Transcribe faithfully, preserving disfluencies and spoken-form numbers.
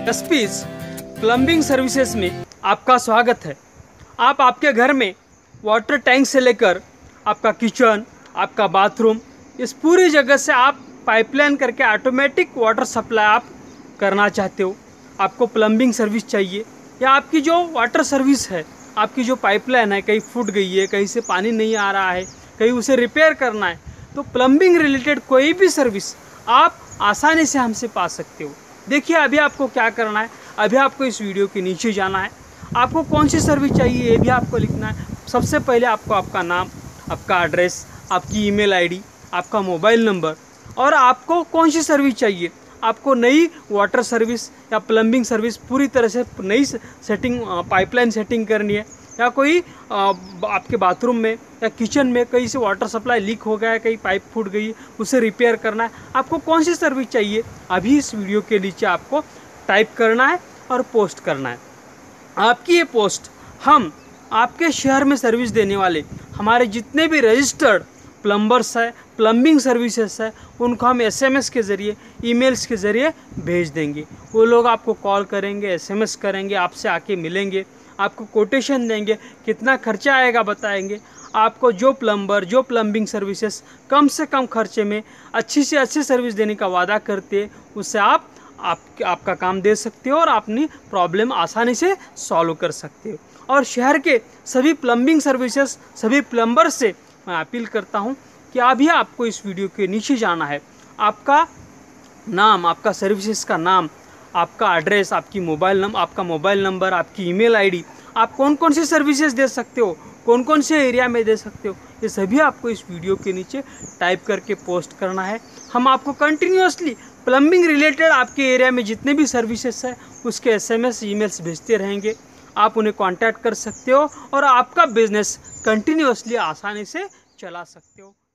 SPs plumbing services में आपका स्वागत है। आप आपके घर में वाटर टैंक से लेकर आपका किचन, आपका बाथरूम, इस पूरी जगह से आप पाइपलाइन करके ऑटोमेटिक वाटर सप्लाई आप करना चाहते हो। आपको प्लम्बिंग सर्विस चाहिए या आपकी जो वाटर सर्विस है, आपकी जो पाइपलाइन है कहीं फूट गई है, कहीं से पानी नहीं आ रहा है, कहीं उसे रिपेयर करना है, तो प्लम्बिंग रिलेटेड कोई भी सर्विस आप आसानी से हमसे पा सकते हो। देखिए अभी आपको क्या करना है, अभी आपको इस वीडियो के नीचे जाना है। आपको कौन सी सर्विस चाहिए ये भी आपको लिखना है। सबसे पहले आपको आपका नाम, आपका एड्रेस, आपकी ईमेल आईडी, आपका मोबाइल नंबर और आपको कौन सी सर्विस चाहिए। आपको नई वाटर सर्विस या प्लम्बिंग सर्विस पूरी तरह से नई सेटिंग पाइपलाइन सेटिंग करनी है, या कोई आपके बाथरूम में या किचन में कहीं से वाटर सप्लाई लीक हो गया है, कहीं पाइप फूट गई, उसे रिपेयर करना है, आपको कौन सी सर्विस चाहिए अभी इस वीडियो के नीचे आपको टाइप करना है और पोस्ट करना है। आपकी ये पोस्ट हम आपके शहर में सर्विस देने वाले हमारे जितने भी रजिस्टर्ड प्लम्बर्स है, प्लम्बिंग सर्विसेज है, उनको हम एसएमएस के ज़रिए, ईमेल्स के ज़रिए भेज देंगे। वो लोग आपको कॉल करेंगे, एसएमएस करेंगे, आपसे आके मिलेंगे, आपको कोटेशन देंगे, कितना खर्चा आएगा बताएंगे। आपको जो प्लम्बर, जो प्लम्बिंग सर्विसेज कम से कम खर्चे में अच्छी से अच्छी सर्विस देने का वादा करते हैं, उससे आप आप आपका काम दे सकते हो और अपनी प्रॉब्लम आसानी से सॉल्व कर सकते हो। और शहर के सभी प्लम्बिंग सर्विसेज, सभी प्लम्बर से मैं अपील करता हूं कि अभी आपको इस वीडियो के नीचे जाना है। आपका नाम, आपका सर्विसेज का नाम, आपका एड्रेस, आपकी मोबाइल नंबर, आपका मोबाइल नंबर, आपकी ईमेल आईडी, आप कौन कौन सी सर्विसेज दे सकते हो, कौन कौन से एरिया में दे सकते हो, ये सभी आपको इस वीडियो के नीचे टाइप करके पोस्ट करना है। हम आपको कंटिन्यूअसली प्लम्बिंग रिलेटेड आपके एरिया में जितने भी सर्विसेज है उसके एसएमएस, ईमेल्स भेजते रहेंगे। आप उन्हें कांटेक्ट कर सकते हो और आपका बिजनेस कंटिन्यूअसली आसानी से चला सकते हो।